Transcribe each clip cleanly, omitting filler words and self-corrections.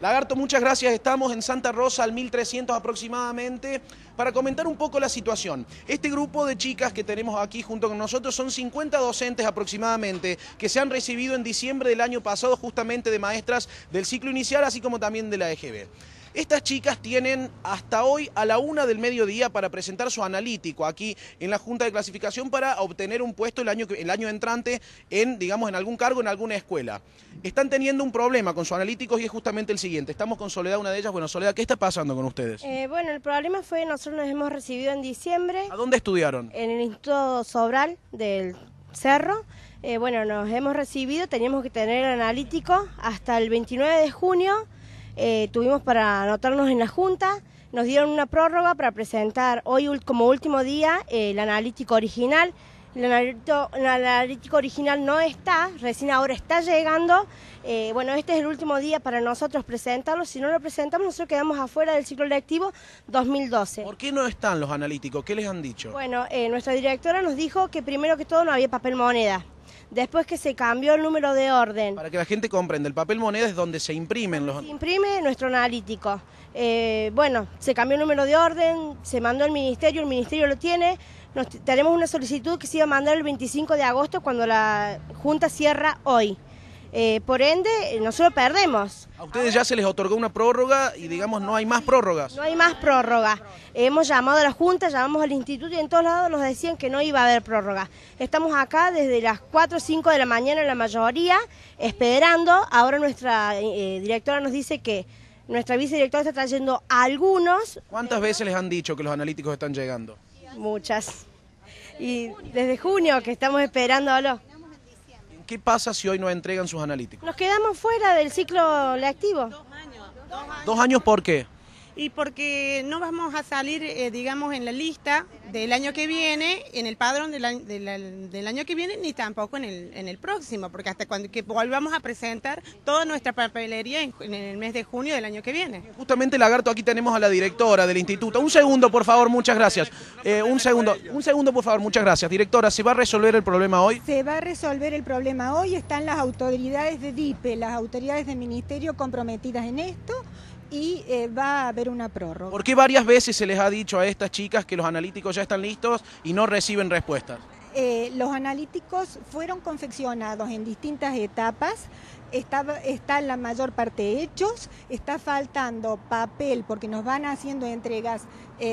Lagarto, muchas gracias. Estamos en Santa Rosa, al 1300 aproximadamente, para comentar un poco la situación. Este grupo de chicas que tenemos aquí junto con nosotros son 50 docentes aproximadamente, que se han recibido en diciembre del año pasado justamente de maestras del ciclo inicial, así como también de la EGB. Estas chicas tienen hasta hoy a la 1 del mediodía para presentar su analítico aquí en la Junta de Clasificación para obtener un puesto el año entrante en, digamos, en algún cargo en alguna escuela. Están teniendo un problema con sus analíticos y es justamente el siguiente. Estamos con Soledad, una de ellas. Bueno, Soledad, ¿qué está pasando con ustedes? Bueno, el problema fue nosotros nos hemos recibido en diciembre. ¿A dónde estudiaron? En el Instituto Sobral del Cerro. Bueno, nos hemos recibido, teníamos que tener el analítico hasta el 29 de junio. Tuvimos para anotarnos en la Junta, nos dieron una prórroga para presentar hoy como último día el analítico original. El analítico original no está, recién ahora está llegando. Bueno, este es el último día para nosotros presentarlo. Si no lo presentamos, nosotros quedamos afuera del ciclo lectivo 2012. ¿Por qué no están los analíticos? ¿Qué les han dicho? Bueno, nuestra directora nos dijo que primero que todo no había papel moneda. Después que se cambió el número de orden. Para que la gente comprenda, el papel moneda es donde se imprimen los... Se imprime nuestro analítico. Bueno, se cambió el número de orden, se mandó al ministerio, el ministerio lo tiene. Tenemos una solicitud que se iba a mandar el 25 de agosto cuando la Junta cierra hoy. Por ende, nosotros perdemos. A ustedes ya se les otorgó una prórroga y, digamos, no hay más prórrogas. No hay más prórroga. Hemos llamado a la Junta, llamamos al instituto y en todos lados nos decían que no iba a haber prórroga. Estamos acá desde las 4 o 5 de la mañana, la mayoría, esperando. Ahora nuestra directora nos dice que nuestra vicedirectora está trayendo algunos. ¿Cuántas veces les han dicho que los analíticos están llegando? Muchas. Y desde junio que estamos esperándolo. ¿Qué pasa si hoy no entregan sus analíticos? Nos quedamos fuera del ciclo lectivo. 2 años. 2 años, ¿por qué? Y porque no vamos a salir, digamos, en la lista del año que viene, en el padrón del año que viene, ni tampoco en el próximo, porque hasta cuando que volvamos a presentar toda nuestra papelería en el mes de junio del año que viene. Justamente, Lagarto, aquí tenemos a la directora del instituto. Un segundo, por favor, muchas gracias. Un segundo, por favor, muchas gracias. Directora, ¿se va a resolver el problema hoy? Se va a resolver el problema hoy. Están las autoridades de DIPE, las autoridades del ministerio comprometidas en esto. Y va a haber una prórroga. ¿Por qué varias veces se les ha dicho a estas chicas que los analíticos ya están listos y no reciben respuestas? Los analíticos fueron confeccionados en distintas etapas, están la mayor parte hechos, está faltando papel porque nos van haciendo entregas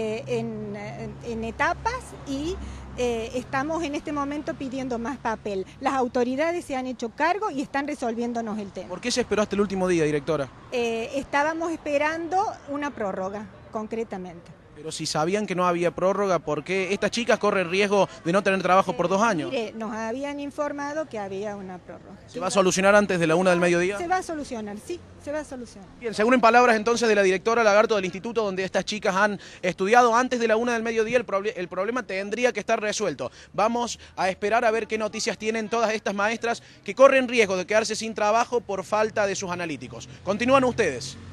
en etapas y estamos en este momento pidiendo más papel. Las autoridades se han hecho cargo y están resolviéndonos el tema. ¿Por qué se esperó hasta el último día, directora? Estábamos esperando una prórroga, concretamente. Pero si sabían que no había prórroga, ¿por qué estas chicas corren riesgo de no tener trabajo por 2 años? Mire, nos habían informado que había una prórroga. ¿Se va a solucionar antes de la 1 del mediodía? Se va a solucionar, sí, se va a solucionar. Bien, según en palabras entonces de la directora Lagarto del instituto donde estas chicas han estudiado antes de la 1 del mediodía, el problema tendría que estar resuelto. Vamos a esperar a ver qué noticias tienen todas estas maestras que corren riesgo de quedarse sin trabajo por falta de sus analíticos. Continúan ustedes.